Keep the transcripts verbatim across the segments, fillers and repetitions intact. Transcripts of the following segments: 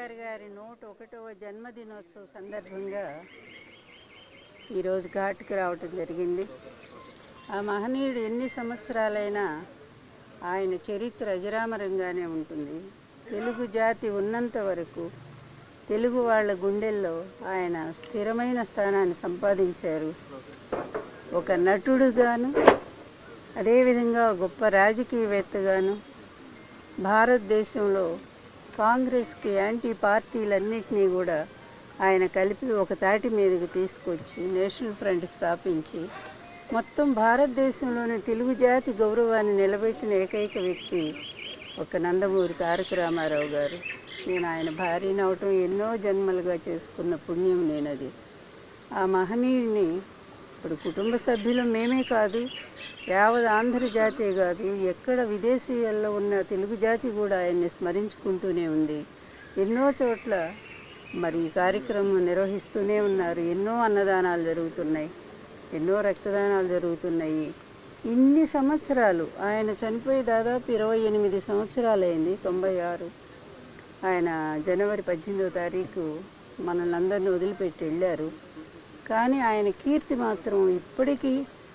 ఎన్టీఆర్ గారి నూట ఒకటవ జన్మదినోత్సవ సందర్భంగా ఈరోజు ఘాట్కి రావటం జరిగింది. ఆ మహనీయుడు ఎన్ని సంవత్సరాలైనా ఆయన చరిత్ర అజరామరంగానే ఉంటుంది. తెలుగు జాతి ఉన్నంత వరకు తెలుగు వాళ్ళ గుండెల్లో ఆయన స్థిరమైన స్థానాన్ని సంపాదించారు. ఒక నటుడుగాను, అదేవిధంగా గొప్ప రాజకీయవేత్తగాను భారతదేశంలో కాంగ్రెస్కి యాంటీ పార్టీలన్నింటినీ కూడా ఆయన కలిపి ఒక తాటి మీదకి తీసుకొచ్చి నేషనల్ ఫ్రంట్ స్థాపించి మొత్తం భారతదేశంలోని తెలుగు జాతి గౌరవాన్ని నిలబెట్టిన ఏకైక వ్యక్తి ఒక నందమూరి తారక రామారావు గారు. నేను ఆయన భార్యని అవటం ఎన్నో జన్మలుగా చేసుకున్న పుణ్యం నేనది. ఆ మహనీయుడిని ఇప్పుడు కుటుంబ సభ్యులు మేమే కాదు, యావత్ ఆంధ్ర జాతే కాదు, ఎక్కడ విదేశీయాల్లో ఉన్న తెలుగు జాతి కూడా ఆయన్ని స్మరించుకుంటూనే ఉంది. ఎన్నో చోట్ల మరి ఈ కార్యక్రమం నిర్వహిస్తూనే ఉన్నారు. ఎన్నో అన్నదానాలు జరుగుతున్నాయి, ఎన్నో రక్తదానాలు జరుగుతున్నాయి. ఇన్ని సంవత్సరాలు ఆయన చనిపోయి దాదాపు ఇరవై ఎనిమిది సంవత్సరాలైంది. తొంభై ఆరు ఆయన జనవరి పద్దెనిమిదో తారీఖు మనల్ని అందరినీ వదిలిపెట్టి వెళ్ళారు. కానీ ఆయన కీర్తి మాత్రం ఇప్పటికీ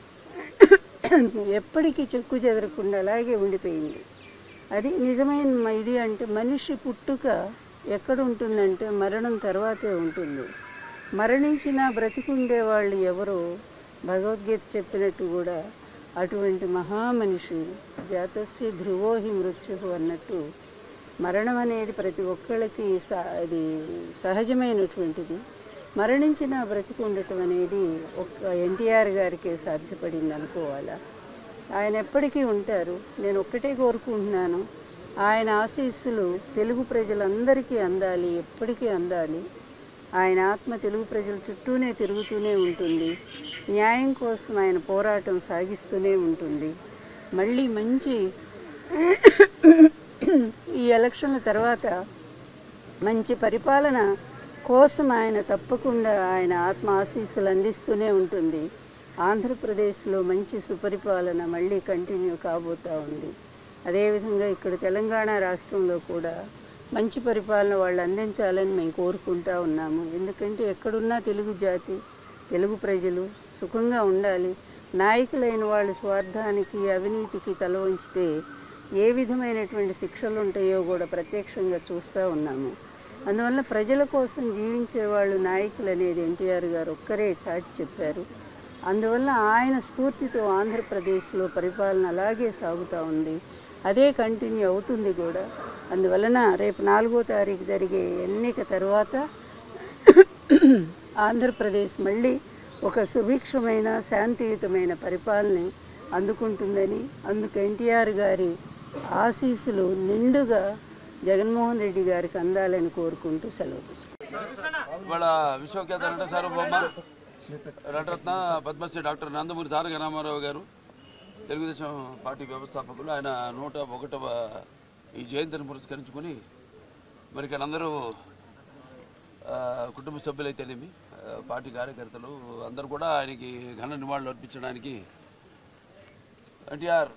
ఎప్పటికీ చెక్కు చెదరకుండా అలాగే ఉండిపోయింది. అది నిజమైన ఇది. అంటే మనిషి పుట్టుక ఎక్కడ ఉంటుందంటే మరణం తర్వాతే ఉంటుంది. మరణించిన బ్రతికుండే వాళ్ళు ఎవరో భగవద్గీత చెప్పినట్టు కూడా అటువంటి మహామనిషి జాతస్య ధ్రువోహి మృత్యు అన్నట్టు మరణం అనేది ప్రతి ఒక్కళ్ళకి స అది సహజమైనటువంటిది. మరణించిన బ్రతికి ఉండటం అనేది ఒక్క ఎన్టీఆర్ గారికే సాధ్యపడింది అనుకోవాలా. ఆయన ఎప్పటికీ ఉంటారు. నేను ఒక్కటే కోరుకుంటున్నాను, ఆయన ఆశీస్సులు తెలుగు ప్రజలందరికీ అందాలి, ఎప్పటికీ అందాలి. ఆయన ఆత్మ తెలుగు ప్రజల చుట్టూనే తిరుగుతూనే ఉంటుంది. న్యాయం కోసం ఆయన పోరాటం సాగిస్తూనే ఉంటుంది. మళ్ళీ మంచి ఈ ఎలక్షన్ల తర్వాత మంచి పరిపాలన కోసం ఆయన తప్పకుండా ఆయన ఆత్మ ఆశీస్సులు అందిస్తూనే ఉంటుంది. ఆంధ్రప్రదేశ్లో మంచి సుపరిపాలన మళ్ళీ కంటిన్యూ కాబోతూ ఉంది. అదేవిధంగా ఇక్కడ తెలంగాణ రాష్ట్రంలో కూడా మంచి పరిపాలన వాళ్ళు అందించాలని మేము కోరుకుంటూ ఉన్నాము. ఎందుకంటే ఎక్కడున్నా తెలుగు జాతి, తెలుగు ప్రజలు సుఖంగా ఉండాలి. నాయకులైన వాళ్ళు స్వార్థానికి, అవినీతికి తల వంచితే ఏ విధమైనటువంటి శిక్షలు ఉంటాయో కూడా ప్రత్యక్షంగా చూస్తూ ఉన్నాము. అందువల్ల ప్రజల కోసం జీవించే వాళ్ళు నాయకులు అనేది ఎన్టీఆర్ గారు ఒక్కరే చాటి చెప్పారు. అందువల్ల ఆయన స్ఫూర్తితో ఆంధ్రప్రదేశ్లో పరిపాలన అలాగే సాగుతూ ఉంది. అదే కంటిన్యూ అవుతుంది కూడా. అందువలన రేపు నాలుగో తారీఖు జరిగే ఎన్నిక తర్వాత ఆంధ్రప్రదేశ్ మళ్ళీ ఒక సుభిక్షమైన శాంతియుతమైన పరిపాలన అందుకుంటుందని, అందుకు ఎన్టీఆర్ గారి ఆశీస్సులు నిండుగా జగన్మోహన్ రెడ్డి గారికి అందాలని కోరుకుంటూ సెలవు తీసుకుంటాం. ఇవాళ విశ్వఖ్యాత నట సార్వభౌమ నటరత్న పద్మశ్రీ డాక్టర్ నందమూరి తారక రామారావు గారు తెలుగుదేశం పార్టీ వ్యవస్థాపకులు. ఆయన నూట ఒకటవ ఈ జయంతిని పురస్కరించుకొని మరి ఇక్కడ అందరూ కుటుంబ సభ్యులైతేనేమి, పార్టీ కార్యకర్తలు అందరూ కూడా ఆయనకి ఘన నివాళులు అర్పించడానికి ఎన్టీఆర్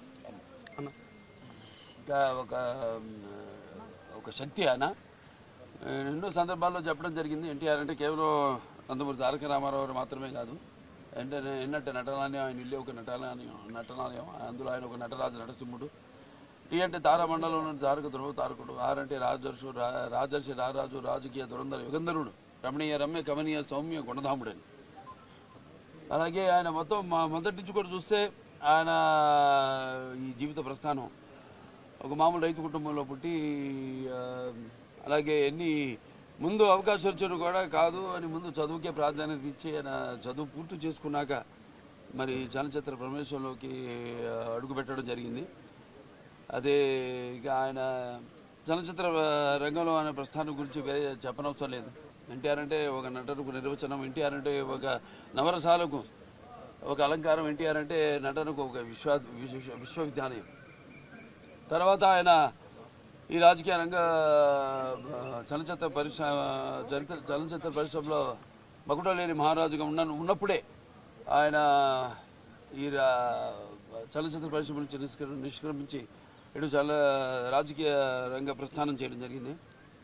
ఒక ఒక శక్తి. ఆయన ఎన్నో సందర్భాల్లో చెప్పడం జరిగింది. ఎన్టీఆర్ అంటే కేవలం నందమూరి తారక రామారావు మాత్రమే కాదు, అంటే ఎన్నట్టు నటనాలయం, ఆయన ఇల్లు ఒక నటనాలయం నటనాలయం అందులో ఆయన ఒక నటరాజు నటసింహుడు. టీ అంటే తారామండలంలోని తారక ధ్రువ తారకుడు. ఆర్ అంటే రాజర్షు రాజర్షి రారాజు రాజకీయ దురంధర యుగంధరుడు, రమణీయ రమ్య కమనీయ సౌమ్య గుణధాముడని. అలాగే ఆయన మొత్తం మా మొదటి నుంచి కూడా చూస్తే ఆయన ఈ జీవిత ప్రస్థానం ఒక మామూలు రైతు కుటుంబంలో పుట్టి, అలాగే ఎన్ని ముందు అవకాశం వచ్చారు కూడా కాదు అని ముందు చదువుకే ప్రాధాన్యత ఇచ్చి ఆయన చదువు పూర్తి చేసుకున్నాక మరి చలనచిత్ర ప్రవేశంలోకి అడుగు పెట్టడం జరిగింది. అదే ఇక ఆయన చలనచిత్ర రంగంలో ఆయన ప్రస్థానం గురించి వేరే చెప్పనవసరం లేదు. ఎన్టీఆర్ అంటే ఒక నటనకు నిర్వచనం, ఎన్టీఆర్ అంటే ఒక నవరసాలకు ఒక అలంకారం, ఎన్టీఆర్ అంటే నటనకు ఒక విశ్వ విశ్వవిద్యాలయం. తర్వాత ఆయన ఈ రాజకీయ రంగ చలనచిత్ర పరిశ్రమ చరిత్ర చలనచిత్ర పరిశ్రమలో మకుటలేని మహారాజుగా ఉన్న ఉన్నప్పుడే ఆయన ఈ చలనచిత్ర పరిశ్రమ నుంచి నిష్క్రమించి ఇటు చాలా రాజకీయ రంగ ప్రస్థానం చేయడం జరిగింది.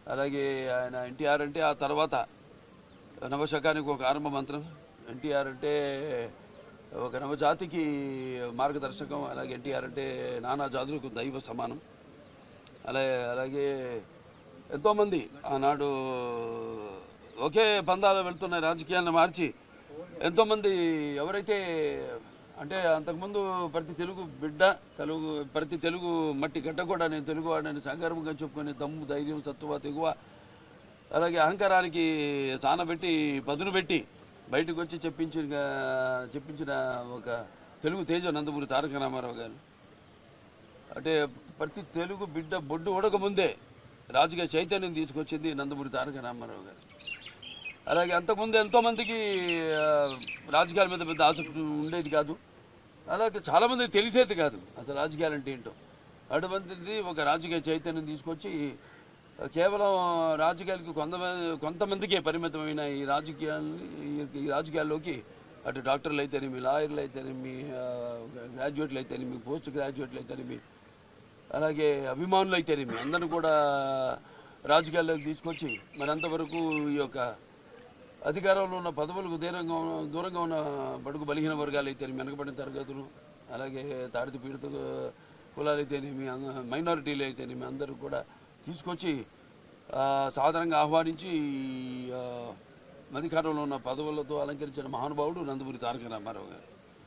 అలాగే ఆయన ఎన్టీఆర్ అంటే ఆ తర్వాత నవశకానికి ఒక ఆరంభ మంత్రం. ఎన్టీఆర్ అంటే ఒక నవజాతికి మార్గదర్శకం. అలాగే ఎన్టీఆర్ అంటే నానా జాతులకు దైవ సమానం. అలాగే అలాగే ఎంతోమంది ఆనాడు ఒకే పందాలు వెళ్తున్న రాజకీయాలను మార్చి ఎంతోమంది ఎవరైతే అంటే అంతకుముందు ప్రతి తెలుగు బిడ్డ తెలుగు ప్రతి తెలుగు మట్టి గడ్డ కూడా నేను తెలుగు వాడిని సంగర్వంగా చెప్పుకొని దమ్ము ధైర్యం సత్తువ తెగువ అలాగే అహంకారానికి సానబెట్టి పదును పెట్టి బయటకు వచ్చి చెప్పించిన చెప్పించిన ఒక తెలుగు తేజ నందమూరి తారక రామారావు గారు. అంటే ప్రతి తెలుగు బిడ్డ బొడ్డు ఉడకముందే రాజకీయ చైతన్యం తీసుకొచ్చింది నందమూరి తారక రామారావు గారు. అలాగే అంతకుముందు ఎంతోమందికి రాజకీయాల మీద పెద్ద ఆసక్తి ఉండేది కాదు. అలాగే చాలామందికి తెలిసేది కాదు అసలు రాజకీయాలు అంటే ఏంటో. అటువంటిది ఒక రాజకీయ చైతన్యం తీసుకొచ్చి కేవలం రాజకీయాలకు కొంతమంది కొంతమందికే పరిమితమైన ఈ రాజకీయాలని ఈ రాజకీయాల్లోకి అటు డాక్టర్లు అయితేనేమి, లాయర్లు అయితేనేమి, గ్రాడ్యుయేట్లు అయితేనేమి, పోస్ట్ గ్రాడ్యుయేట్లు అయితేనేమి, అలాగే అభిమానులు అయితేనేమి అందరూ కూడా రాజకీయాల్లోకి తీసుకొచ్చి మరి అంతవరకు ఈ యొక్క అధికారంలో ఉన్న పదవులకు దూరంగా దూరంగా ఉన్న బడుగు బలహీన వర్గాలు అయితేనేమి, వెనకబడిన తరగతులు, అలాగే తాడిత పీడిత కులాలు అయితేనేమి, మైనారిటీలు అయితేనేమి అందరూ కూడా తీసుకొచ్చి సాధారణంగా ఆహ్వానించి అధికారంలో ఉన్న పదవులతో అలంకరించిన మహానుభావుడు నందమూరి తారక రామారావు గారు.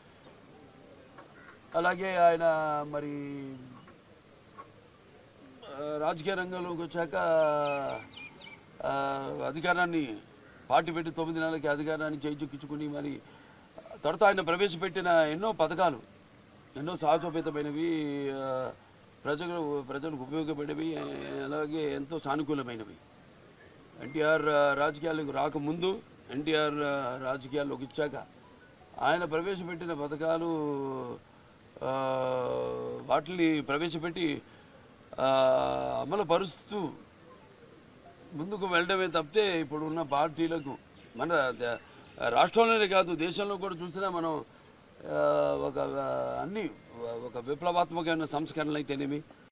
అలాగే ఆయన మరి రాజకీయ రంగంలోకి వచ్చాక అధికారాన్ని పార్టీ పెట్టి తొమ్మిది నెలలకి అధికారాన్ని చేయించుకుని మరి తర్వాత ఆయన ప్రవేశపెట్టిన ఎన్నో పథకాలు ఎన్నో సాహసోపేతమైనవి, ప్రజలు ప్రజలకు ఉపయోగపడేవి, అలాగే ఎంతో సానుకూలమైనవి. ఎన్టీఆర్ రాజకీయాలకు రాకముందు ఎన్టీఆర్ రాజకీయాల్లోకి ఇచ్చాక ఆయన ప్రవేశపెట్టిన పథకాలు వాటిని ప్రవేశపెట్టి అమలు పరుస్తూ ముందుకు వెళ్ళడమే తప్పితే ఇప్పుడు ఉన్న పార్టీలకు మన రాష్ట్రంలోనే కాదు దేశంలో కూడా చూసినా మనం ఒక అన్ని ఒక విప్లవాత్మకమైన సంస్కరణలు అయితేనేమి